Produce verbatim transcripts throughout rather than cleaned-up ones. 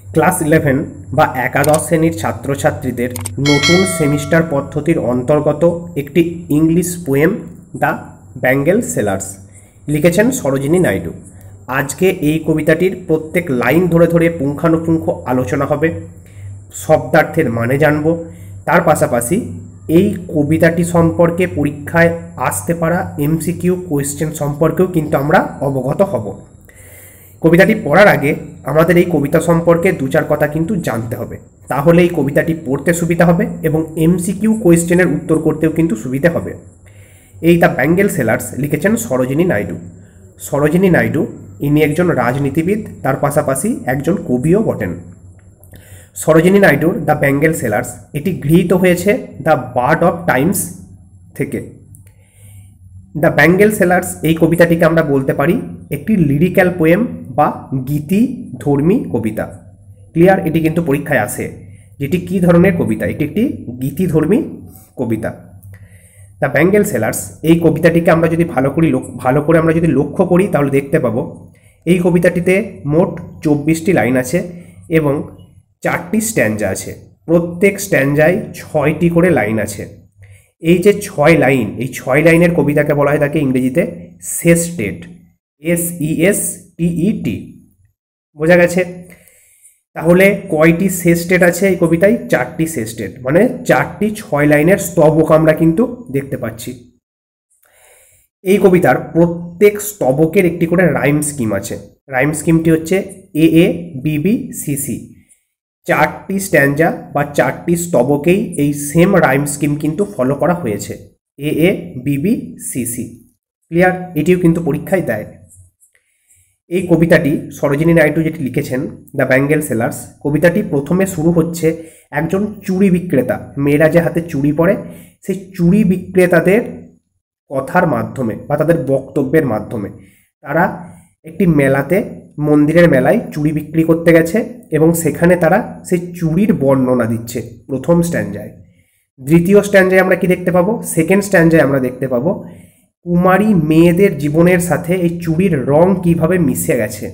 Class eleven বা একাদশ শ্রেণীর ছাত্রছাত্রীদের নতুন সেমিস্টার পদ্ধতির অন্তর্গত একটি English poem the bangle sellers লিখেছেন সরোজিনী নাইডু। আজকে এই কবিতাটির প্রত্যেক লাইন ধরে ধরে পুঙ্খানুপুঙ্খ আলোচনা হবে, শব্দার্থের মানে জানব। তার পাশাপাশি এই কবিতাটি সম্পর্কে পরীক্ষায় আসতে পারা এমসিকিউ কোয়েশ্চেন সম্পর্কেও কিন্তু আমরা অবগত হব। কবিতাটি পড়ার আগে আমাদের এই কবিতা সম্পর্কে দু চার কথা কিন্তু জানতে হবে, তাহলে এই কবিতাটি পড়তে সুবিধা হবে এবং এমসিকিউ কোয়েশ্চেনের উত্তর করতেও কিন্তু সুবিধা হবে। এই দ্য ব্যাঙ্গেল সেলার্স লিখেছেন সরোজিনী নাইডু। সরোজিনী নাইডু ইনি একজন রাজনীতিবিদ, তার পাশাপাশি একজন কবিও বটেন। সরোজিনী নাইডুর দ্য ব্যাঙ্গেল সেলার্স এটি গৃহীত হয়েছে দ্য বার্ড অফ টাইমস থেকে। দ্য ব্যাঙ্গেল সেলার্স এই কবিতাটিকে আমরা বলতে পারি একটি লিরিক্যাল পোয়েম বা গীতি ধর্মী কবিতা। ক্লিয়ার? এটি কিন্তু পরীক্ষায় আসে যেটি কী ধরনের কবিতা, এটি একটি গীতি ধর্মী কবিতা। দ্য ব্যাঙ্গেল সেলার্স এই কবিতাটিকে আমরা যদি ভালো করি ভালো করে আমরা যদি লক্ষ্য করি তাহলে দেখতে পাবো এই কবিতাটিতে মোট চব্বিশটি লাইন আছে এবং চারটি স্ট্যাঞ্জা আছে। প্রত্যেক স্ট্যাঞ্জায় ছয়টি করে লাইন আছে। এই যে ছয় লাইন, এই ছয় লাইনের কবিতাকে বলা হয় তাকে ইংরেজিতে সেস্টেট, এস ই এস টি ই টি। বোঝা গেছে? তাহলে কয়টি সেস্টেট আছে এই কবিতায়? চারটি সেস্টেট, মানে চারটি ছয় লাইনের স্তবক আমরা কিন্তু দেখতে পাচ্ছি। এই কবিতার প্রত্যেক স্তবকের একটি করে রাইম স্কিম আছে। রাইম স্কিমটি হচ্ছে A A B B C C. চারটি স্ট্যাঞ্জা বা চারটি স্তবকেই এই সেম রাইম স্কিম কিন্তু ফলো করা হয়েছে, A A B B C C. Clear? এটিও কিন্তু পরীক্ষায় দেয়। এই কবিতাটি সরোজিনী নাইডু যেটি লিখেছেন দ্য ব্যাঙ্গেল সেলার্স, কবিতাটি প্রথমে শুরু হচ্ছে একজন চুড়ি বিক্রেতা, মেয়েরা যে হাতে চুড়ি পরে সেই চুড়ি বিক্রেতাদের কথার মাধ্যমে বা তাদের বক্তব্যের মাধ্যমে। তারা একটি মেলাতে, মন্দিরের মেলায় চুড়ি বিক্রি করতে গেছে এবং সেখানে তারা সেই চুড়ির বর্ণনা দিচ্ছে প্রথম স্ট্যাঞ্জায়। দ্বিতীয় স্ট্যাঞ্জায় আমরা কি দেখতে পাবো? সেকেন্ড স্ট্যাঞ্জায় আমরা দেখতে পাবো কুমারী মেয়েদের জীবনের সাথে এই চুড়ির রং কিভাবে মিশে গেছে।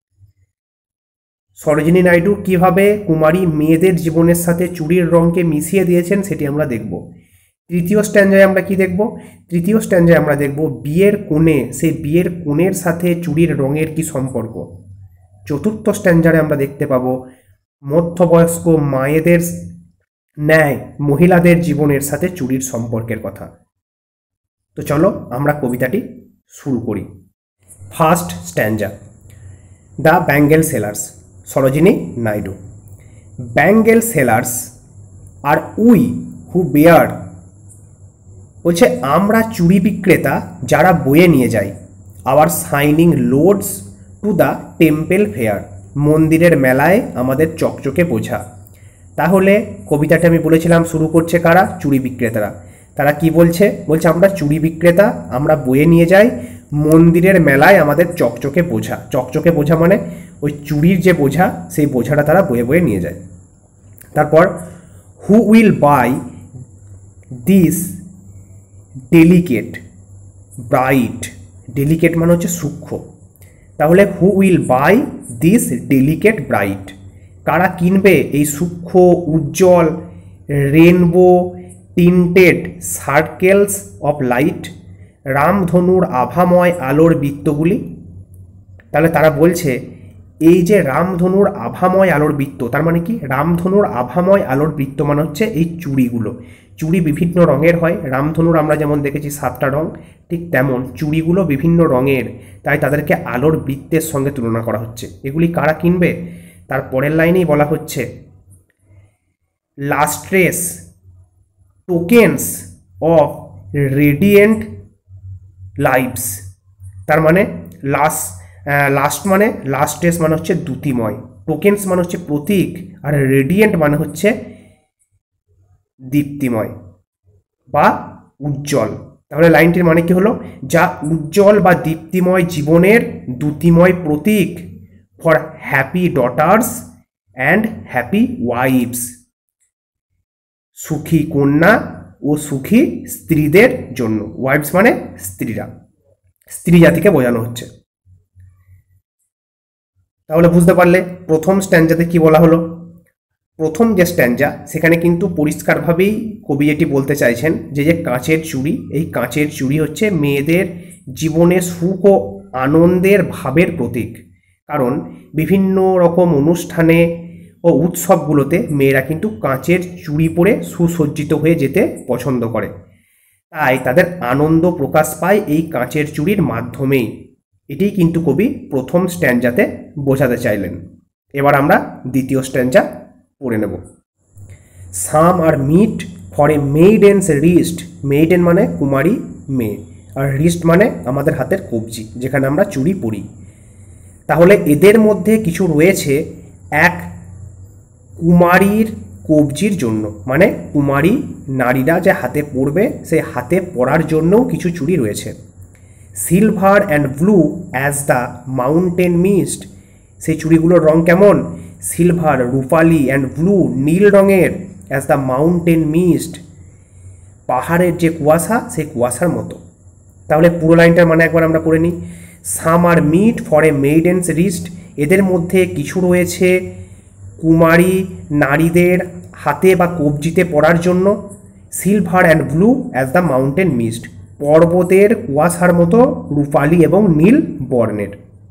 সরোজিনী নাইডু কিভাবে কুমারী মেয়েদের জীবনের সাথে চুড়ির রংকে মিশিয়ে দিয়েছেন সেটি আমরা দেখব। তৃতীয় স্ট্যাঞ্জায় আমরা কি দেখব? তৃতীয় স্ট্যাঞ্জায় আমরা দেখব বিয়ের কোণে, সেই বিয়ের কোণের সাথে চুড়ির রঙের কি সম্পর্ক। চতুর্থ স্ট্যাঞ্জারে আমরা দেখতে পাবো মধ্যবয়স্ক মায়েদের ন্যায় মহিলাদের জীবনের সাথে চুড়ির সম্পর্কের কথা। তো চলো আমরা কবিতাটি শুরু করি। First stanza, the bangle sellers, Sarojini Naidu. Bangle sellers আর উই হু বেয়ার, বলছে আমরা চুড়ি বিক্রেতা যারা বয়ে নিয়ে যাই our shining loads to the temple fair, মন্দিরের মেলায় আমাদের চকচকে বোঝা। তাহলে কবিতাটা আমি বলেছিলাম শুরু করছে কারা? চুড়ি বিক্রেতারা। তারা কি বলছে? বলছে আমরা চুড়ি বিক্রেতা, আমরা বয়ে নিয়ে যাই মন্দিরের মেলায় আমাদের চকচকে বোঝা। চকচকে বোঝা মানে ওই চুড়ির যে বোঝা, সেই বোঝাটা তারা বয়ে বয়ে নিয়ে যায়। তারপর who will buy this delicate bright, delicate মানে হচ্ছে সূক্ষ্ম। তাহলে who will buy this delicate bright, কারা কিনবে এই সূক্ষ্ম উজ্জ্বল rainbow tinted circles of light, রামধনুর আভাময় আলোর বৃত্তগুলি। তাহলে তারা বলছে এই যে রামধনুর আভাময় আলোর বৃত্ত, তার মানে কি? রামধনুর আভাময় আলোর বৃত্ত মানে হচ্ছে এই চুড়িগুলো। চুড়ি বিভিন্ন রঙের হয়, রামধনুর আমরা যেমন দেখেছি সাতটা রং, ঠিক তেমন চুড়িগুলো বিভিন্ন রঙের, তাই তাদেরকে আলোর বৃত্তের সঙ্গে তুলনা করা হচ্ছে। এগুলি কারা কিনবে? তার পরের লাইনেই বলা হচ্ছে lustrous tokens of radiant lives, তার মানে লাস্ট লাস্ট মানে লাস্ট্রেস মানে হচ্ছে দ্যুতিময়, টোকেন্স মানে হচ্ছে প্রতীক, আর রেডিয়েন্ট মানে হচ্ছে দীপ্তিময় বা উজ্জ্বল। তাহলে লাইনটির মানে কি হলো? যা উজ্জ্বল বা দীপ্তিময় জীবনের দ্যুতিময় প্রতীক for happy daughters and happy wives, সুখী কন্যা ও সুখী স্ত্রীদের জন্য। ওয়াইভস মানে স্ত্রীরা, স্ত্রী জাতিকে বোঝানো হচ্ছে। তাহলে বুঝতে পারলে প্রথম স্ট্যাঞ্জাতে কি বলা হলো। প্রথম যে স্ট্যাঞ্জা সেখানে কিন্তু পরিষ্কারভাবেই কবি এটি বলতে চাইছেন যে যে কাঁচের চুড়ি, এই কাঁচের চুড়ি হচ্ছে মেয়েদের জীবনে সুখ ও আনন্দের ভাবের প্রতীক। কারণ বিভিন্ন রকম অনুষ্ঠানে ও উৎসবগুলোতে মেয়েরা কিন্তু কাঁচের চুড়ি পরে সুসজ্জিত হয়ে যেতে পছন্দ করে, তাই তাদের আনন্দ প্রকাশ পায় এই কাঁচের চুড়ির মাধ্যমেই। এটি কিন্তু কবি প্রথম স্ট্যাঞ্জাতে বোঝাতে চাইলেন। এবার আমরা দ্বিতীয় স্ট্যাঞ্জা পড়ে নেব। Some are meet for a maiden's wrist, maiden মানে কুমারী মেয়ে, আর রিস্ট মানে আমাদের হাতের কবজি যেখানে আমরা চুড়ি পরি। তাহলে এদের মধ্যে কিছু রয়েছে এক কুমারীর কবজির জন্য, মানে কুমারী নারীরা যে হাতে পরবে সেই হাতে পরার জন্যও কিছু চুড়ি রয়েছে। Silver and blue as the mountain mist, সেই চুড়িগুলোর রং কেমন? সিলভার রূপালি অ্যান্ড ব্লু নীল রঙের, অ্যাজ দ্য মাউন্টেন মিস্ট পাহাড়ের যে কুয়াশা সেই কুয়াশার মতো। তাহলে পুরো লাইনটার মানে একবার আমরা পড়ে নিই। Some are meet for a maiden's wrist, এদের মধ্যে কিছু রয়েছে কুমারী নারীদের হাতে বা কবজিতে পরার জন্য। Silver and blue as the mountain mist, পর্বতের কুয়াশার মতো রূপালী এবং নীল বর্ণের।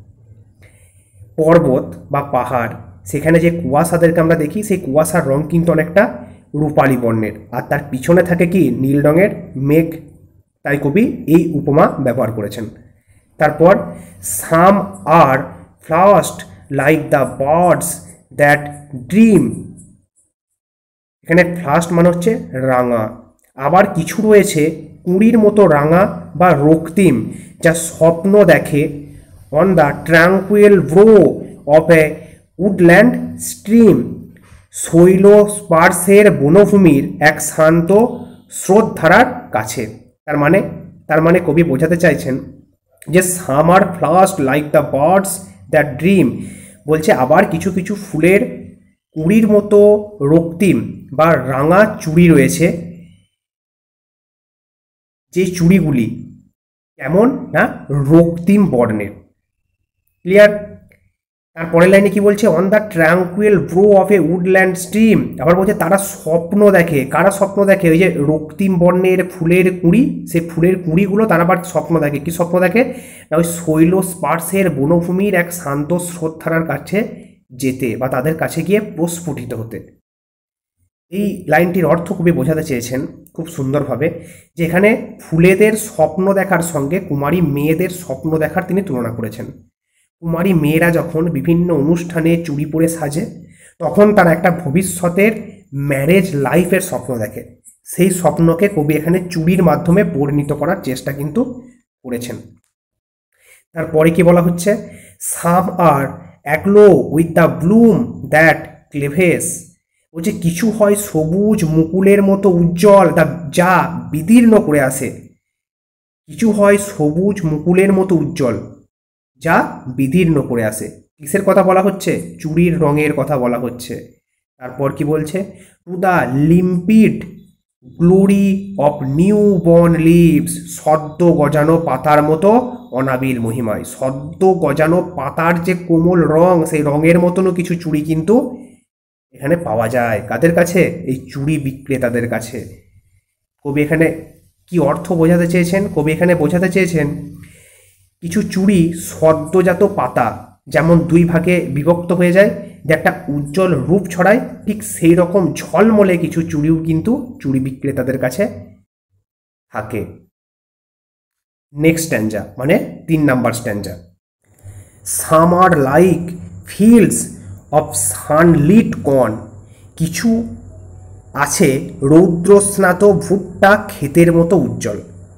পর্বত বা পাহাড়, সেখানে যে কুয়াশাদেরকে আমরা দেখি সেই কুয়াশার রং কিন্তু অনেকটা রূপালী বর্ণের, আর তার পিছনে থাকে কি নীল রঙের মেঘ, তাই কবি এই উপমা ব্যবহার করেছেন। তারপর some are flushed like the birds that dream, এখানে ফ্লাস্ট মানে হচ্ছে রাঙা, আবার কিছু রয়েছে কুঁড়ির মতো রাঙা বা রক্তিম যা স্বপ্ন দেখে। On the tranquil brow of a woodland stream, শৈল স্পার্শের বনভূমির এক শান্ত স্রোতধারার কাছে। তার মানে তার মানে কবি বোঝাতে চাইছেন যে some are flushed like the birds that dream, বলছে আবার কিছু কিছু ফুলের কুঁড়ির মতো রক্তিম বা রাঙা চুড়ি রয়েছে, যে চুড়িগুলি কেমন না রক্তিম বর্ণের। ক্লিয়ার? তারপরের লাইনে কি বলছে? On the tranquil brow of a woodland stream, আবার বলছে তারা স্বপ্ন দেখে। কারা স্বপ্ন দেখে? ওই যে রক্তিম বর্ণের ফুলের কুঁড়ি, সেই ফুলের কুঁড়িগুলো তারা আবার স্বপ্ন দেখে। কি স্বপ্ন দেখে? না ওই শৈল স্পার্শের বনভূমির এক শান্ত স্রোতধারার কাছে যেতে বা তাদের কাছে গিয়ে প্রস্ফুটিত হতে। এই লাইনটির অর্থ কবি বোঝাতে চেয়েছেন খুব সুন্দরভাবে, যে এখানে ফুলেদের স্বপ্ন দেখার সঙ্গে কুমারী মেয়েদের স্বপ্ন দেখার তিনি তুলনা করেছেন। কুমারী মেয়েরা যখন বিভিন্ন অনুষ্ঠানে চুড়ি পরে সাজে, তখন তারা একটা ভবিষ্যতের ম্যারেজ লাইফের স্বপ্ন দেখে। সেই স্বপ্নকে কবি এখানে চুড়ির মাধ্যমে পরিণত করার চেষ্টা কিন্তু করেছেন। তারপরে কি বলা হচ্ছে? Some are aglow with the bloom that cleaves, বলছে কিছু হয় সবুজ মুকুলের মতো উজ্জ্বল, যা বিদীর্ণ করে আসে। কিছু হয় সবুজ মুকুলের মতো উজ্জ্বল, যা বিদীর্ণ করে আসে। কিসের কথা বলা হচ্ছে? চুড়ির রঙের কথা বলা হচ্ছে। তারপর কি বলছে? To the limpid glory of new born leaves, সদ্য গজানো পাতার মতো অনাবিল মহিমায়। সদ্য গজানো পাতার যে কোমল রং, সেই রঙের মতনও কিছু চুড়ি কিন্তু এখানে পাওয়া যায়। কাদের কাছে? এই চুড়ি বিক্রেতাদের কাছে। কবি এখানে কি অর্থ বোঝাতে চেয়েছেন? কবি এখানে বোঝাতে চেয়েছেন কিছু চুড়ি সদ্যজাত পাতা যেমন দুই ভাগে বিভক্ত হয়ে যায়, যে একটা উজ্জ্বল রূপ ছড়ায়, ঠিক সেই রকম ঝলমলে কিছু চুড়িও কিন্তু চুড়ি বিক্রেতাদের কাছে থাকে। নেক্সট স্ট্যাঞ্জা মানে তিন number stanza. Some are like fields of sunlit corn, কিছু আছে রৌদ্রস্নাত ভুট্টা ক্ষেতের মতো উজ্জ্বল।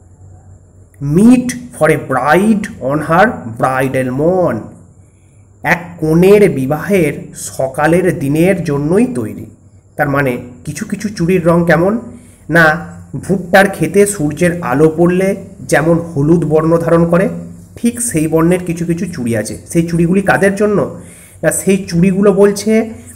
Meet for a bride on her bridal morn, এক কনের বিবাহের সকালের দিনের জন্যই তৈরি। তার মানে কিছু কিছু চুড়ির রং কেমন না ভুট্টার ক্ষেতে সূর্যের আলো পড়লে যেমন হলুদ বর্ণ ধারণ করে, ঠিক সেই বর্ণের কিছু কিছু চুড়ি আছে। সেই চুড়িগুলি কাদের জন্য? না সেই চুড়িগুলো বলছে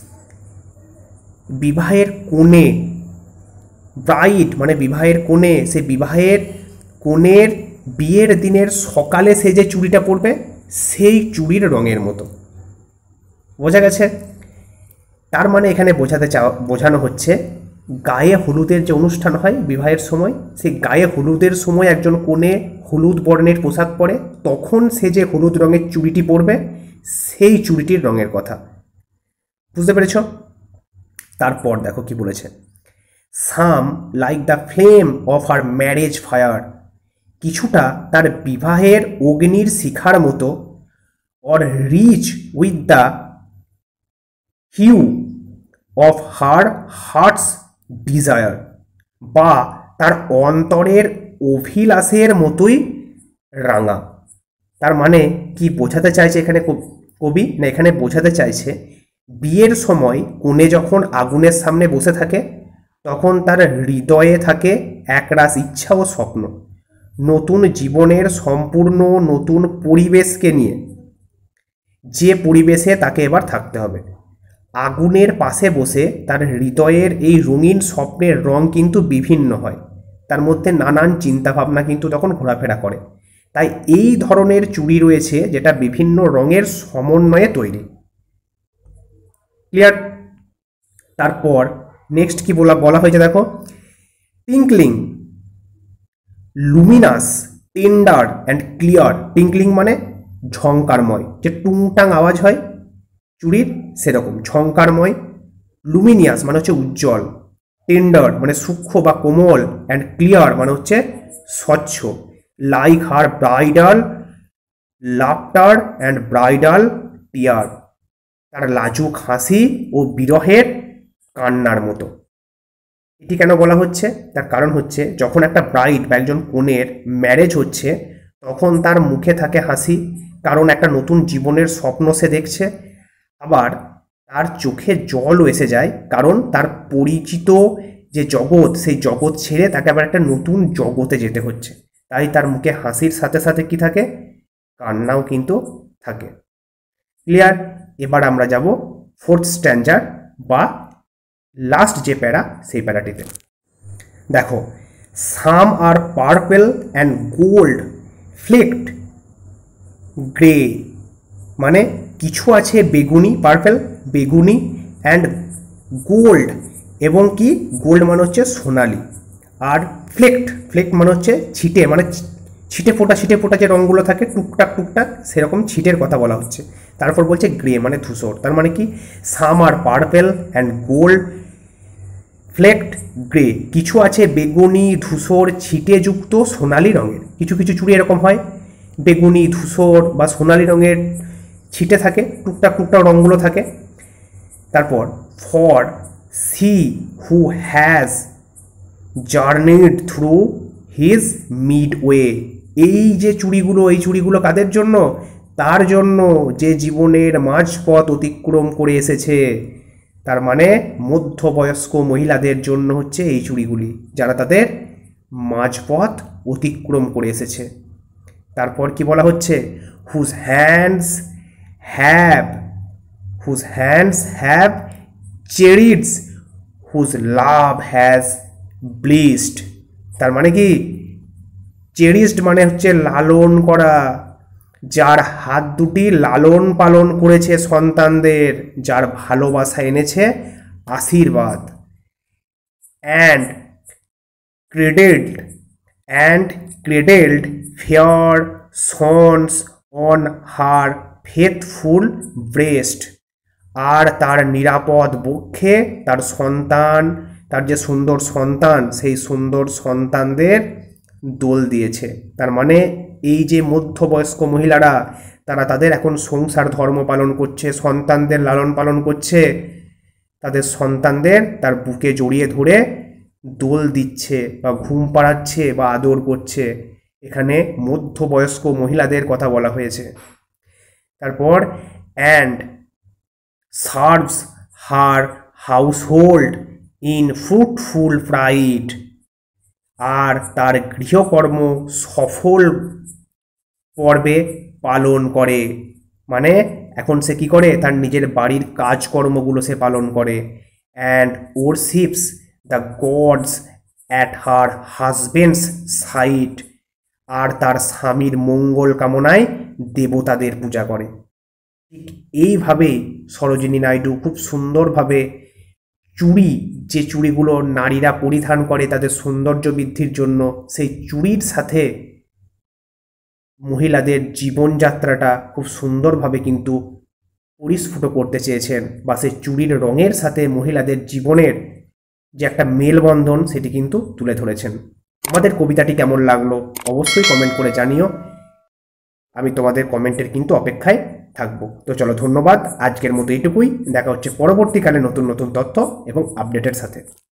বিবাহের কোণে, ব্রাইড মানে বিবাহের কোণে, সেই বিবাহের কোণের বিয়ের দিনের সকালে সে যে চুড়িটা পরবে সেই চুড়ির রঙের মতো। বোঝা গেছে? তার মানে এখানে বোঝাতে চাওয়া বোঝানো হচ্ছে গায়ে হলুদের যে অনুষ্ঠান হয় বিবাহের সময়, সেই গায়ে হলুদের সময় একজন কনে হলুদ বর্ণের পোশাক পরে, তখন সে যে হলুদ রঙের চুড়িটি পরবে সেই চুড়িটির রঙের কথা। বুঝতে পেরেছ? তারপর দেখো কি বলেছে, some like the flame of her marriage fire, কিছুটা তার বিবাহের অগ্নির শিখার মতো, or rich with the hue of her heart's desire, বা তার অন্তরের অভিলাষের মতোই রাঙা। তার মানে কি বোঝাতে চাইছে এখানে কবি? না, এখানে বোঝাতে চাইছে বিয়ের সময় কনে যখন আগুনের সামনে বসে থাকে তখন তার হৃদয়ে থাকে একরাশ ইচ্ছা ও স্বপ্ন, নতুন জীবনের সম্পূর্ণ নতুন পরিবেশকে নিয়ে, যে পরিবেশে তাকে এবার থাকতে হবে। আগুনের পাশে বসে তার হৃদয়ের এই রঙিন স্বপ্নের রং কিন্তু বিভিন্ন হয়, তার মধ্যে নানান চিন্তাভাবনা কিন্তু তখন ঘোরাফেরা করে। তাই এই ধরনের চুড়ি রয়েছে যেটা বিভিন্ন রঙের সমন্বয়ে তৈরি। ক্লিয়ার? তারপর নেক্সট কি বলা বলা হয়েছে দেখো, tinkling, luminous, tender and clear. Tinkling মানে ঝংকারময়, যে টুংটাং আওয়াজ হয় চুড়ির সেরকম ঝংকারময়। লুমিনিয়াস মানে হচ্ছে উজ্জ্বল। টেন্ডার মানে সূক্ষ্ম বা কোমল। অ্যান্ড ক্লিয়ার মানে হচ্ছে স্বচ্ছ। Like her bridal laughter and bridal tear, তার লাজুক হাসি ও বিরহের কান্নার মতো। এটি কেন বলা হচ্ছে? তার কারণ হচ্ছে যখন একটা ব্রাইড বা একজন কনের ম্যারেজ হচ্ছে তখন তার মুখে থাকে হাসি, কারণ একটা নতুন জীবনের স্বপ্ন সে দেখছে। আবার তার চোখে জলও এসে যায়, কারণ তার পরিচিত যে জগৎ সেই জগৎ ছেড়ে তাকে আবার একটা নতুন জগতে যেতে হচ্ছে। তাই তার মুখে হাসির সাথে সাথে কি থাকে? কান্নাও কিন্তু থাকে। ক্লিয়ার? এবার আমরা যাব ফোর্থ স্ট্যান্ডার্ড বা লাস্ট যে প্যারা সেই প্যারাটিতে। দেখো, some are purple and gold flecked grey, মানে কিছু আছে বেগুনি, পার্পল বেগুনি, অ্যান্ড গোল্ড এবং কি গোল্ড মানে হচ্ছে সোনালি, আর ফ্লেক্ট ফ্লেক্ট মানে হচ্ছে ছিটে, মানে ছিটে ফোটা ছিটে ফোটা যে রঙগুলো থাকে টুকটাক টুকটাক সেরকম ছিটের কথা বলা হচ্ছে। তারপর বলছে গ্রে মানে ধূসর। তার মানে কি some are purple and gold flecked grey, কিছু আছে বেগুনি ধূসর ছিটেযুক্ত সোনালি রঙের। কিছু কিছু চুড়ি এরকম হয় বেগুনি ধূসর বা সোনালি রঙের ছিটে থাকে, টুকটাক টুকটাক রঙগুলো থাকে। তারপর for she who has journeyed through his midway, এই যে চুড়িগুলো, এই চুড়িগুলো কাদের জন্য? তার জন্য যে জীবনের মাঝপথ অতিক্রম করে এসেছে। তার মানে মধ্যবয়স্ক মহিলাদের জন্য হচ্ছে এই চুড়িগুলি, যারা তাদের মাঝপথ অতিক্রম করে এসেছে। তারপর কি বলা হচ্ছে? Whose hands have whose hands have cherished whose love has blessed. তার মানে কি চেরিসড মানে হচ্ছে লালন করা, যার হাত দুটি লালন পালন করেছে সন্তানদের, যার ভালোবাসা এনেছে আশীর্বাদ। And cradled and cradled fair sons on her faithful breast, আর তার নিরাপদ বক্ষে তার সন্তান, তার যে সুন্দর সন্তান সেই সুন্দর সন্তানদের দোল দিয়েছে। তার মানে এই যে মধ্যবয়স্ক মহিলারা তারা তাদের এখন সংসার ধর্ম পালন করছে, সন্তানদের লালন পালন করছে, তাদের সন্তানদের তার বুকে জড়িয়ে ধরে দোল দিচ্ছে বা ঘুম পাড়াচ্ছে বা আদর করছে। এখানে মধ্যবয়স্ক মহিলাদের কথা বলা হয়েছে। তারপর and serves her household in fruitful pride, আর তার গৃহকর্ম সফল পর্বে পালন করে। মানে এখন সে কি করে? তার নিজের বাড়ির কাজকর্মগুলো সে পালন করে। And worships the gods at her husband's side, আর তার স্বামীর মঙ্গল কামনায় দেবতাদের পূজা করে। ঠিক এইভাবেই সরোজিনী নাইডু খুব সুন্দরভাবে চুড়ি, যে চুড়িগুলো নারীরা পরিধান করে তাদের সৌন্দর্য বৃদ্ধির জন্য, সেই চুড়ির সাথে মহিলাদের জীবনযাত্রাটা খুব সুন্দরভাবে কিন্তু পরিস্ফুট করতে চেয়েছেন, বা সেই চুড়ির রঙের সাথে মহিলাদের জীবনের যে একটা মেলবন্ধন সেটি কিন্তু তুলে ধরেছেন। আমাদের কবিতাটি কেমন লাগলো অবশ্যই কমেন্ট করে জানিও, আমি তোমাদের কমেন্টের কিন্তু অপেক্ষায় থাকবো। তো চলো, ধন্যবাদ, আজকের মতো এইটুকুই। দেখা হচ্ছে পরবর্তীকালে নতুন নতুন তথ্য এবং আপডেটের সাথে।